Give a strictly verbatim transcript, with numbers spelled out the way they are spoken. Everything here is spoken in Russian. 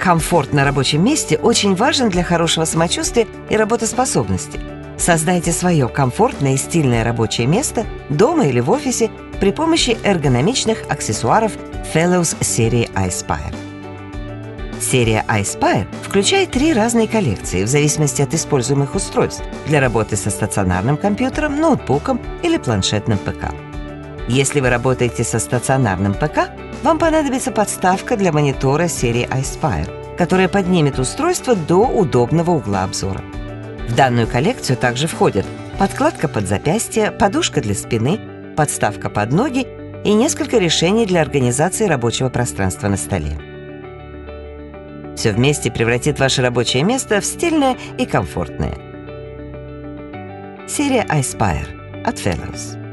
Комфорт на рабочем месте очень важен для хорошего самочувствия и работоспособности. Создайте свое комфортное и стильное рабочее место дома или в офисе при помощи эргономичных аксессуаров Fellows серии iSpire. Серия iSpire включает три разные коллекции в зависимости от используемых устройств для работы со стационарным компьютером, ноутбуком или планшетным ПК. Если вы работаете со стационарным ПК, вам понадобится подставка для монитора серии iSpire, которая поднимет устройство до удобного угла обзора. В данную коллекцию также входят подкладка под запястье, подушка для спины, подставка под ноги и несколько решений для организации рабочего пространства на столе. Все вместе превратит ваше рабочее место в стильное и комфортное. Серия iSpire от Fellows.